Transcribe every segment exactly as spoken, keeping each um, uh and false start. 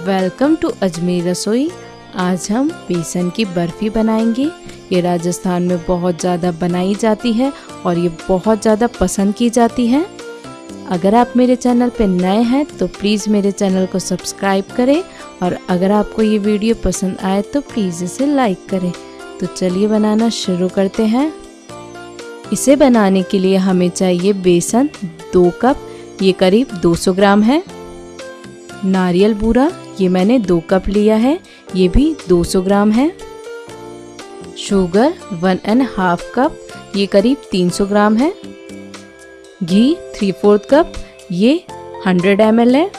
Welcome to Ajmer रसोई। आज हम बेसन की बर्फ़ी बनाएंगे। ये राजस्थान में बहुत ज़्यादा बनाई जाती है और ये बहुत ज़्यादा पसंद की जाती है। अगर आप मेरे चैनल पर नए हैं तो प्लीज़ मेरे चैनल को सब्सक्राइब करें और अगर आपको ये वीडियो पसंद आए तो प्लीज़ इसे लाइक करें। तो चलिए बनाना शुरू करते हैं। इसे बनाने के लिए हमें चाहिए बेसन दो कप, ये करीब दो सौ ग्राम है। नारियल बूरा ये मैंने दो कप लिया है, ये भी दो सौ ग्राम है। Sugar one and half cup, ये करीब तीन सौ ग्राम है। घी थ्री फोर्थ कप, ये हंड्रेड एम एल है।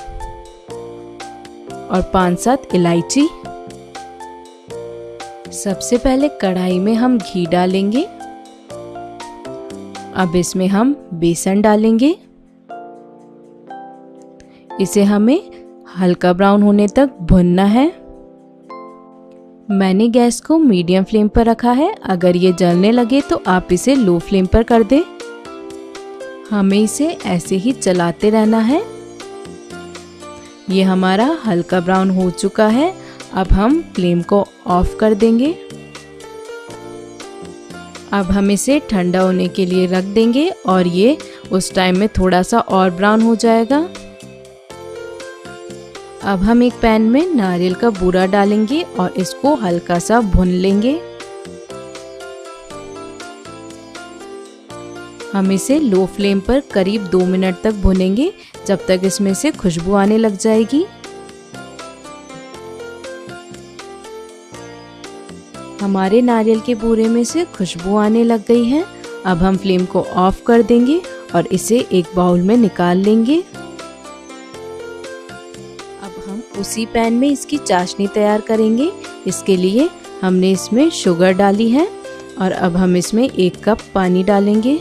और पाँच सात इलायची। सबसे पहले कढ़ाई में हम घी डालेंगे। अब इसमें हम बेसन डालेंगे। इसे हमें हल्का ब्राउन होने तक भुनना है। मैंने गैस को मीडियम फ्लेम पर रखा है। अगर ये जलने लगे तो आप इसे लो फ्लेम पर कर दें। हमें इसे ऐसे ही चलाते रहना है। ये हमारा हल्का ब्राउन हो चुका है। अब हम फ्लेम को ऑफ कर देंगे। अब हम इसे ठंडा होने के लिए रख देंगे और ये उस टाइम में थोड़ा सा और ब्राउन हो जाएगा। अब हम एक पैन में नारियल का बूरा डालेंगे और इसको हल्का सा भून लेंगे। हम इसे लो फ्लेम पर करीब दो मिनट तक भुनेंगे, जब तक इसमें से खुशबू आने लग जाएगी। हमारे नारियल के बूरे में से खुशबू आने लग गई है। अब हम फ्लेम को ऑफ कर देंगे और इसे एक बाउल में निकाल लेंगे। उसी पैन में इसकी चाशनी तैयार करेंगे। इसके लिए हमने इसमें शुगर डाली है और अब हम इसमें एक कप पानी डालेंगे।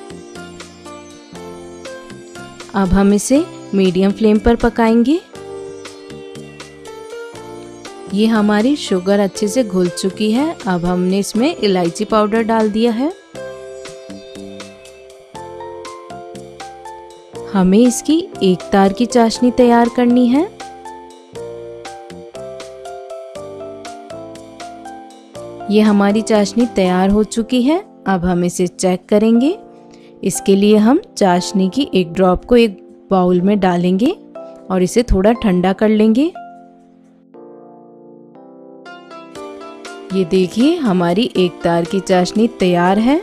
अब हम इसे मीडियम फ्लेम पर पकाएंगे। ये हमारी शुगर अच्छे से घुल चुकी है। अब हमने इसमें इलायची पाउडर डाल दिया है। हमें इसकी एक तार की चाशनी तैयार करनी है। ये हमारी चाशनी तैयार हो चुकी है। अब हम इसे चेक करेंगे। इसके लिए हम चाशनी की एक ड्रॉप को एक बाउल में डालेंगे और इसे थोड़ा ठंडा कर लेंगे। ये देखिए हमारी एक तार की चाशनी तैयार है।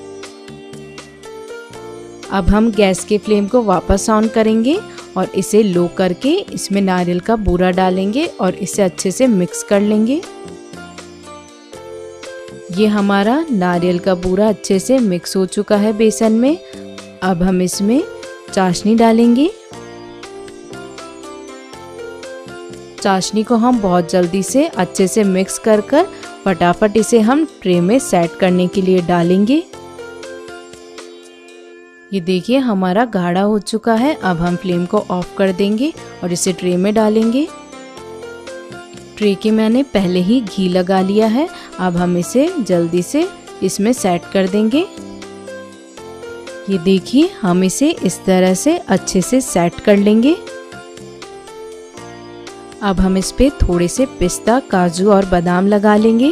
अब हम गैस के फ्लेम को वापस ऑन करेंगे और इसे लो करके इसमें नारियल का बूरा डालेंगे और इसे अच्छे से मिक्स कर लेंगे। ये हमारा नारियल का बूरा अच्छे से मिक्स हो चुका है बेसन में। अब हम इसमें चाशनी डालेंगे। चाशनी को हम बहुत जल्दी से अच्छे से मिक्स कर कर फटाफट इसे हम ट्रे में सेट करने के लिए डालेंगे। ये देखिए हमारा गाढ़ा हो चुका है। अब हम फ्लेम को ऑफ कर देंगे और इसे ट्रे में डालेंगे। ट्रे के मैंने पहले ही घी लगा लिया है। अब हम इसे जल्दी से इसमें सेट कर देंगे। ये देखिए हम इसे इस तरह से अच्छे से सेट कर लेंगे। अब हम इस पे थोड़े से पिस्ता, काजू और बादाम लगा लेंगे।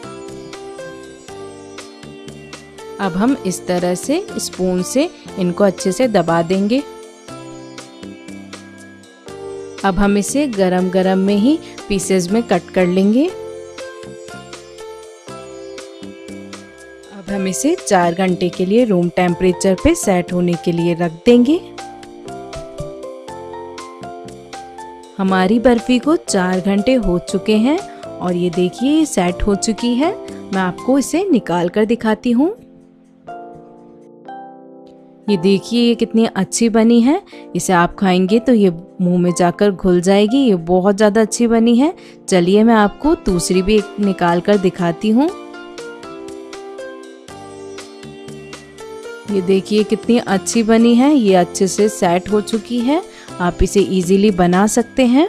अब हम इस तरह से स्पून से इनको अच्छे से दबा देंगे। अब हम इसे गरम गरम में ही पीसेस में कट कर लेंगे। अब हम इसे चार घंटे के लिए रूम टेम्परेचर पे सेट होने के लिए रख देंगे। हमारी बर्फी को चार घंटे हो चुके हैं और ये देखिए ये सेट हो चुकी है। मैं आपको इसे निकाल कर दिखाती हूँ। ये देखिए ये कितनी अच्छी बनी है। इसे आप खाएंगे तो ये मुंह में जाकर घुल जाएगी। ये बहुत ज़्यादा अच्छी बनी है। चलिए मैं आपको दूसरी भी एक निकाल कर दिखाती हूँ। ये देखिए कितनी अच्छी बनी है। ये अच्छे से सेट हो चुकी है। आप इसे इजीली बना सकते हैं।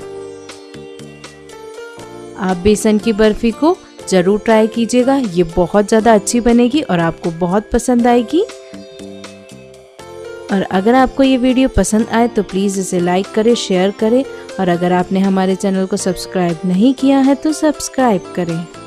आप बेसन की बर्फी को ज़रूर ट्राई कीजिएगा। ये बहुत ज़्यादा अच्छी बनेगी और आपको बहुत पसंद आएगी। और अगर आपको ये वीडियो पसंद आए तो प्लीज़ इसे लाइक करें, शेयर करें और अगर आपने हमारे चैनल को सब्सक्राइब नहीं किया है तो सब्सक्राइब करें।